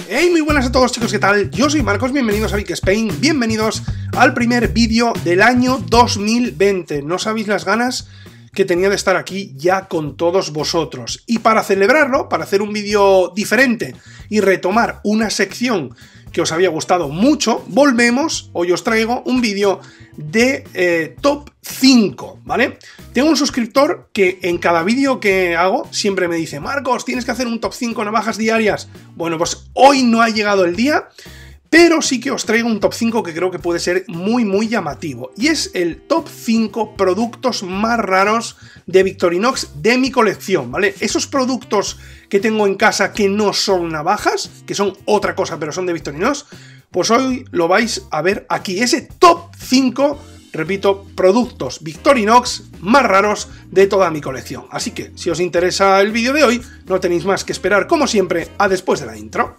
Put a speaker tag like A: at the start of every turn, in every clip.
A: Hey, muy buenas a todos chicos, ¿qué tal? Yo soy Marcos, bienvenidos a Vic Spain, bienvenidos al primer vídeo del año 2020. No sabéis las ganas que tenía de estar aquí ya con todos vosotros. Y para celebrarlo, para hacer un vídeo diferente y retomar una sección que os había gustado mucho, volvemos, hoy os traigo un vídeo de top 5, ¿vale? Tengo un suscriptor que en cada vídeo que hago siempre me dice: Marcos, tienes que hacer un top 5 navajas diarias. Bueno, pues hoy no ha llegado el día, pero sí que os traigo un top 5 que creo que puede ser muy llamativo. Y es el top 5 productos más raros de Victorinox de mi colección, ¿vale? Esos productos que tengo en casa que no son navajas, que son otra cosa, pero son de Victorinox, pues hoy lo vais a ver aquí. Ese top 5, repito, productos Victorinox más raros de toda mi colección. Así que, si os interesa el vídeo de hoy, no tenéis más que esperar, como siempre, a después de la intro.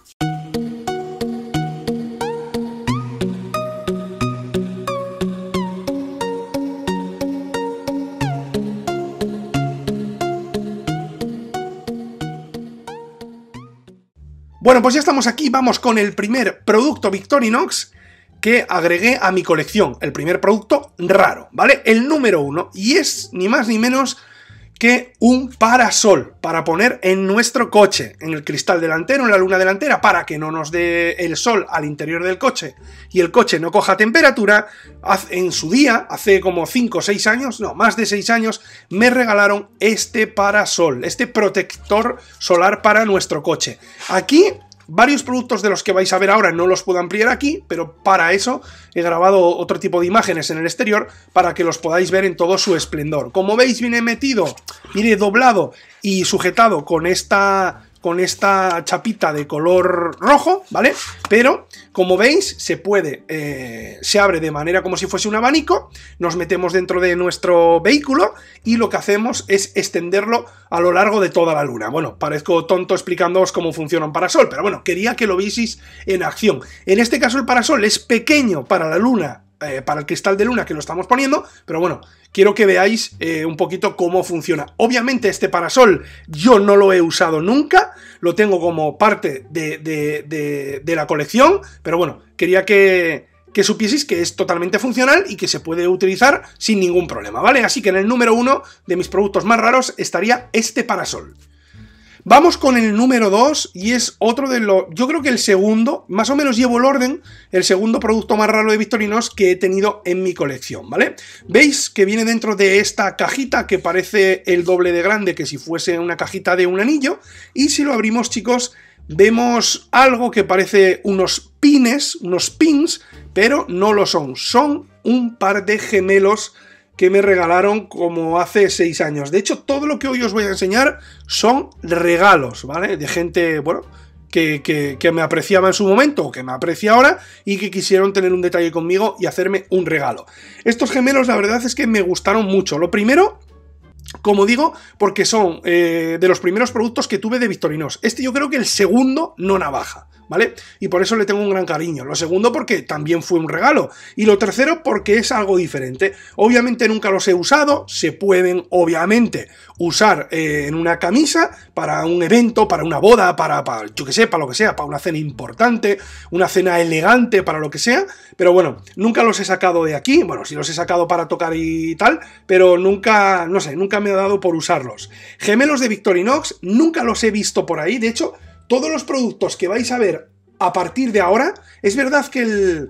A: Bueno, pues ya estamos aquí, vamos con el primer producto Victorinox que agregué a mi colección, el primer producto raro, ¿vale? El número 1, y es ni más ni menos que un parasol para poner en nuestro coche, en el cristal delantero, en la luna delantera, para que no nos dé el sol al interior del coche y el coche no coja temperatura. En su día, hace como 5 o 6 años, no, más de 6 años, me regalaron este parasol, este protector solar para nuestro coche. Aquí varios productos de los que vais a ver ahora no los puedo ampliar aquí, pero para eso he grabado otro tipo de imágenes en el exterior para que los podáis ver en todo su esplendor. Como veis, viene metido, viene doblado y sujetado con esta chapita de color rojo, ¿vale? Pero, como veis, se puede, se abre de manera como si fuese un abanico, nos metemos dentro de nuestro vehículo y lo que hacemos es extenderlo a lo largo de toda la luna. Bueno, parezco tonto explicándoos cómo funciona un parasol, pero bueno, quería que lo vieseis en acción. En este caso el parasol es pequeño para la luna, para el cristal de luna que lo estamos poniendo, pero bueno, quiero que veáis un poquito cómo funciona. Obviamente este parasol yo no lo he usado nunca, lo tengo como parte de la colección, pero bueno, quería que supieseis que es totalmente funcional y que se puede utilizar sin ningún problema, ¿vale? Así que en el número 1 de mis productos más raros estaría este parasol. Vamos con el número 2 y es otro de los... Yo creo que el segundo, más o menos llevo el orden, el segundo producto más raro de Victorinox que he tenido en mi colección, ¿vale? Veis que viene dentro de esta cajita que parece el doble de grande que si fuese una cajita de un anillo, y si lo abrimos, chicos, vemos algo que parece unos pins, pero no lo son. Son un par de gemelos que me regalaron como hace 6 años. De hecho, todo lo que hoy os voy a enseñar son regalos, ¿vale? De gente, bueno, que me apreciaba en su momento, o que me aprecia ahora, y que quisieron tener un detalle conmigo y hacerme un regalo. Estos gemelos, la verdad es que me gustaron mucho. Lo primero, como digo, porque son de los primeros productos que tuve de Victorinox. Este yo creo que el segundo no navaja, ¿vale? Y por eso le tengo un gran cariño. Lo segundo porque también fue un regalo. Y lo tercero porque es algo diferente. Obviamente nunca los he usado. Se pueden, obviamente, usar en una camisa para un evento, para una boda, para yo que sé, para lo que sea, para una cena importante, una cena elegante, para lo que sea. Pero bueno, nunca los he sacado de aquí. Bueno, sí los he sacado para tocar y tal, pero nunca, no sé, nunca me ha dado por usarlos. Gemelos de Victorinox, nunca los he visto por ahí. De hecho, todos los productos que vais a ver a partir de ahora, es verdad que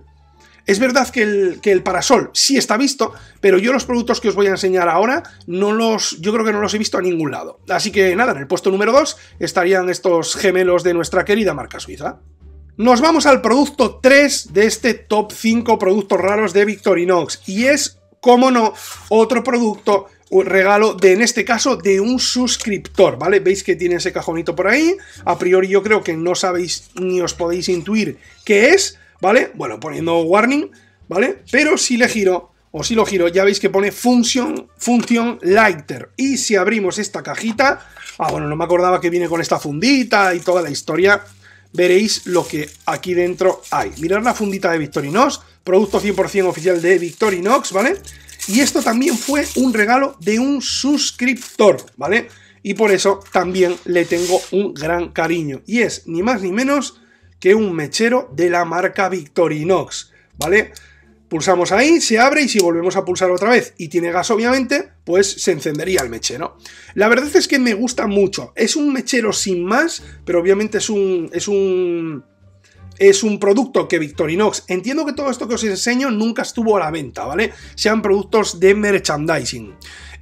A: el parasol sí está visto, pero yo los productos que os voy a enseñar ahora, yo creo que no los he visto a ningún lado. Así que nada, en el puesto número 2 estarían estos gemelos de nuestra querida marca suiza. Nos vamos al producto 3 de este top 5 productos raros de Victorinox, y es, cómo no, otro producto, un regalo en este caso de un suscriptor, ¿vale? Veis que tiene ese cajonito por ahí. A priori yo creo que no sabéis ni os podéis intuir qué es, ¿vale? Bueno, poniendo warning, ¿vale? Pero si le giro, o si lo giro, ya veis que pone Function Lighter. Y si abrimos esta cajita, bueno, no me acordaba que viene con esta fundita y toda la historia, veréis lo que aquí dentro hay. Mirad la fundita de Victorinox, producto 100% oficial de Victorinox, ¿vale? Y esto también fue un regalo de un suscriptor, ¿vale? Y por eso también le tengo un gran cariño. Y es ni más ni menos que un mechero de la marca Victorinox, ¿vale? Pulsamos ahí, se abre y si volvemos a pulsar otra vez y tiene gas obviamente, pues se encendería el mechero. La verdad es que me gusta mucho. Es un mechero sin más, pero obviamente es un producto que Victorinox, entiendo que todo esto que os enseño nunca estuvo a la venta, ¿vale? Sean productos de merchandising.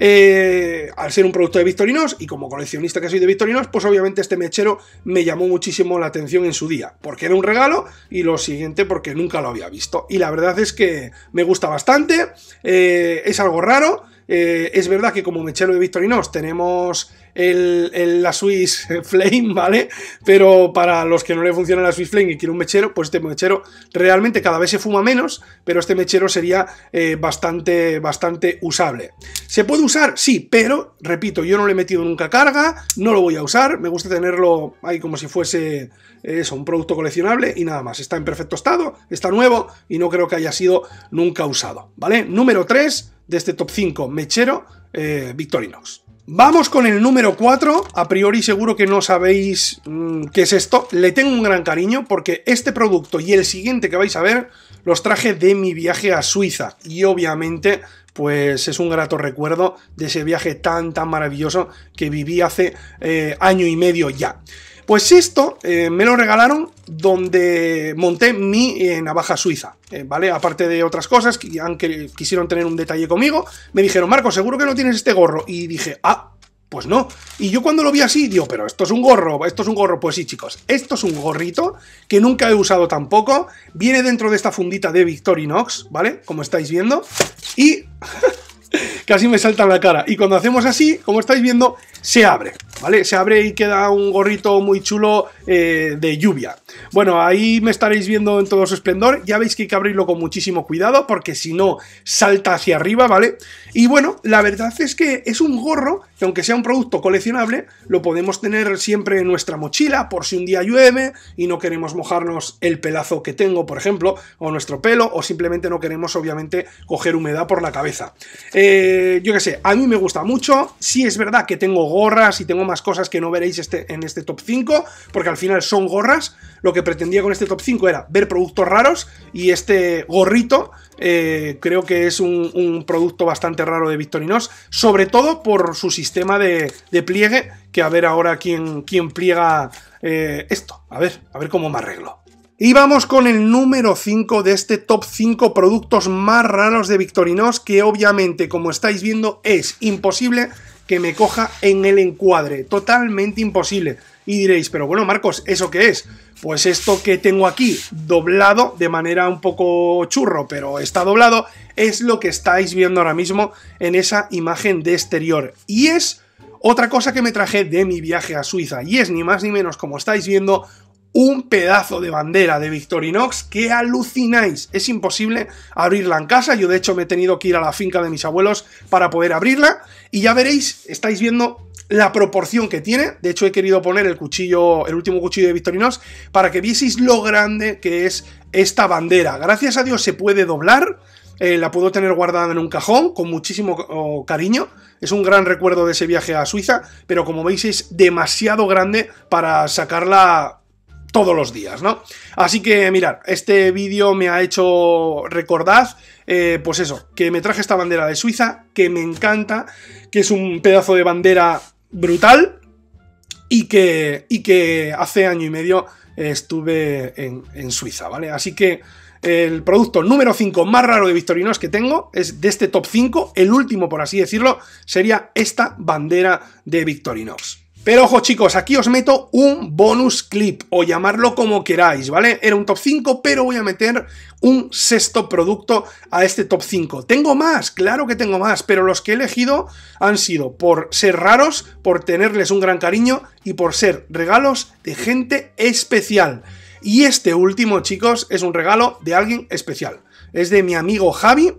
A: Al ser un producto de Victorinox y como coleccionista que soy de Victorinox, pues obviamente este mechero me llamó muchísimo la atención en su día, porque era un regalo y lo siguiente porque nunca lo había visto. Y la verdad es que me gusta bastante, es algo raro. Es verdad que como mechero de Victorinox tenemos la Swiss Flame, ¿vale? Pero para los que no le funciona la Swiss Flame y quieren un mechero, pues este mechero realmente cada vez se fuma menos, pero este mechero sería bastante usable. ¿Se puede usar? Sí, pero, repito, yo no le he metido nunca carga, no lo voy a usar, me gusta tenerlo ahí como si fuese eso, un producto coleccionable y nada más. Está en perfecto estado, está nuevo y no creo que haya sido nunca usado, ¿vale? Número 3 de este top 5 mechero Victorinox. Vamos con el número 4, a priori seguro que no sabéis qué es esto, le tengo un gran cariño porque este producto y el siguiente que vais a ver los traje de mi viaje a Suiza y obviamente pues es un grato recuerdo de ese viaje tan maravilloso que viví hace año y medio ya. Pues esto me lo regalaron donde monté mi navaja suiza, ¿vale? Aparte de otras cosas que quisieron tener un detalle conmigo, me dijeron, Marco, ¿seguro que no tienes este gorro? Y dije, ah, pues no. Y yo cuando lo vi así, digo, pero esto es un gorro, pues sí, chicos, esto es un gorrito que nunca he usado tampoco, viene dentro de esta fundita de Victorinox, ¿vale? Como estáis viendo, y... casi me salta en la cara. Y cuando hacemos así, como estáis viendo, se abre, ¿vale? Se abre y queda un gorrito muy chulo de lluvia. Bueno, ahí me estaréis viendo en todo su esplendor. Ya veis que hay que abrirlo con muchísimo cuidado, porque si no, salta hacia arriba, ¿vale? Y bueno, la verdad es que es un gorro que aunque sea un producto coleccionable, lo podemos tener siempre en nuestra mochila, por si un día llueve y no queremos mojarnos el pelazo que tengo, por ejemplo, o nuestro pelo, o simplemente no queremos, obviamente, coger humedad por la cabeza. Yo qué sé, a mí me gusta mucho. Sí es verdad que tengo gorras y tengo más cosas que no veréis en este top 5, porque al final son gorras. Lo que pretendía con este top 5 era ver productos raros y este gorrito creo que es un producto bastante raro de Victorinox, sobre todo por su sistema de pliegue, que a ver ahora quién pliega esto. A ver cómo me arreglo. Y vamos con el número 5 de este top 5 productos más raros de Victorinox, que obviamente, como estáis viendo, es imposible que me coja en el encuadre, totalmente imposible. Y diréis, pero bueno, Marcos, ¿eso qué es? Pues esto que tengo aquí, doblado de manera un poco churro, pero está doblado, es lo que estáis viendo ahora mismo en esa imagen de exterior. Y es otra cosa que me traje de mi viaje a Suiza, y es ni más ni menos, como estáis viendo, un pedazo de bandera de Victorinox que alucináis. Es imposible abrirla en casa. Yo de hecho me he tenido que ir a la finca de mis abuelos para poder abrirla. Y ya veréis, estáis viendo la proporción que tiene. De hecho he querido poner el último cuchillo de Victorinox para que vieseis lo grande que es esta bandera. Gracias a Dios se puede doblar. La puedo tener guardada en un cajón con muchísimo cariño. Es un gran recuerdo de ese viaje a Suiza. Pero como veis es demasiado grande para sacarla todos los días, ¿no? Así que mirad, este vídeo me ha hecho recordar, pues eso, que me traje esta bandera de Suiza, que me encanta, que es un pedazo de bandera brutal y que hace año y medio estuve en Suiza, ¿vale? Así que el producto número 5 más raro de Victorinox que tengo es de este top 5, el último por así decirlo, sería esta bandera de Victorinox. Pero ojo chicos, aquí os meto un bonus clip, o llamarlo como queráis, ¿vale? Era un top 5, pero voy a meter un sexto producto a este top 5. ¿Tengo más? Claro que tengo más, pero los que he elegido han sido por ser raros, por tenerles un gran cariño y por ser regalos de gente especial. Y este último, chicos, es un regalo de alguien especial. Es de mi amigo Javi.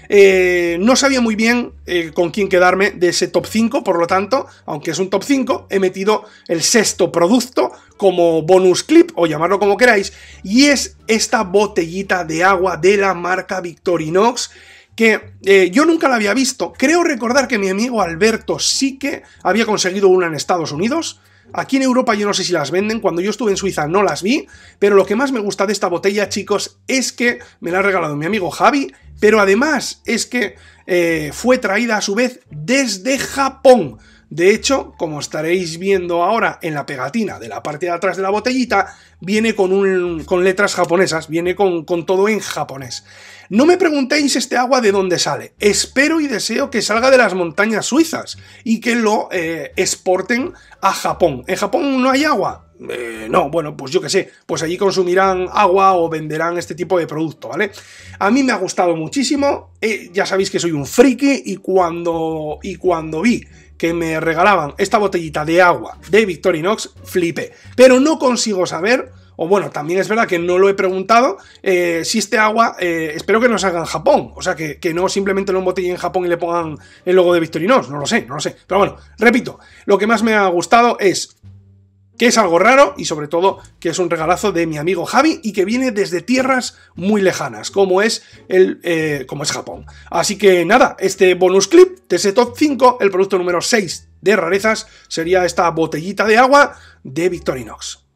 A: No sabía muy bien con quién quedarme de ese top 5, por lo tanto, aunque es un top 5, he metido el sexto producto como bonus clip, o llamarlo como queráis, y es esta botellita de agua de la marca Victorinox, que yo nunca la había visto. Creo recordar que mi amigo Alberto sí que había conseguido una en Estados Unidos, Aquí en Europa yo no sé si las venden, cuando yo estuve en Suiza no las vi, pero lo que más me gusta de esta botella, chicos, es que me la ha regalado mi amigo Javi, pero además es que fue traída a su vez desde Japón. De hecho, como estaréis viendo ahora en la pegatina de la parte de atrás de la botellita, viene con letras japonesas, viene con todo en japonés. No me preguntéis este agua de dónde sale. Espero y deseo que salga de las montañas suizas y que lo exporten a Japón. ¿En Japón no hay agua? No, bueno, pues yo qué sé, pues allí consumirán agua o venderán este tipo de producto, ¿vale? A mí me ha gustado muchísimo, ya sabéis que soy un friki y cuando vi que me regalaban esta botellita de agua de Victorinox, flipé. Pero no consigo saber, o bueno, también es verdad que no lo he preguntado, si este agua, espero que no salga en Japón, o sea, que no simplemente lo embotellen en Japón y le pongan el logo de Victorinox, no lo sé. Pero bueno, repito, lo que más me ha gustado es que es algo raro y sobre todo que es un regalazo de mi amigo Javi y que viene desde tierras muy lejanas, como es Japón. Así que nada, este bonus clip de ese top 5, el producto número 6 de rarezas, sería esta botellita de agua de Victorinox.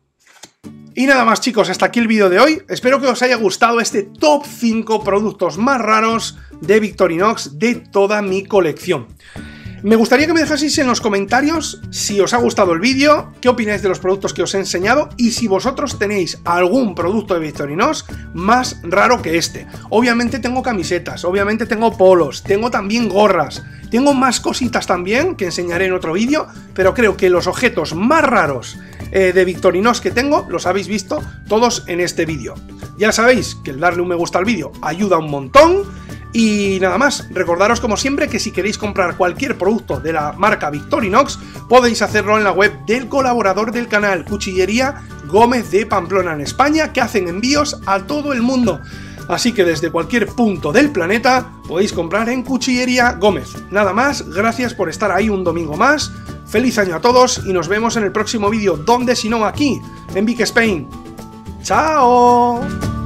A: Y nada más, chicos, hasta aquí el vídeo de hoy. Espero que os haya gustado este top 5 productos más raros de Victorinox de toda mi colección. Me gustaría que me dejaseis en los comentarios si os ha gustado el vídeo, qué opináis de los productos que os he enseñado y si vosotros tenéis algún producto de Victorinox más raro que este. Obviamente tengo camisetas, obviamente tengo polos, tengo también gorras, tengo más cositas también que enseñaré en otro vídeo, pero creo que los objetos más raros de Victorinox que tengo los habéis visto todos en este vídeo. Ya sabéis que el darle un me gusta al vídeo ayuda un montón. Y nada más, recordaros como siempre que si queréis comprar cualquier producto de la marca Victorinox, podéis hacerlo en la web del colaborador del canal, Cuchillería Gómez de Pamplona en España, que hacen envíos a todo el mundo. Así que desde cualquier punto del planeta podéis comprar en Cuchillería Gómez. Nada más, gracias por estar ahí un domingo más, feliz año a todos y nos vemos en el próximo vídeo, donde si no aquí, en Vic Spain. ¡Chao!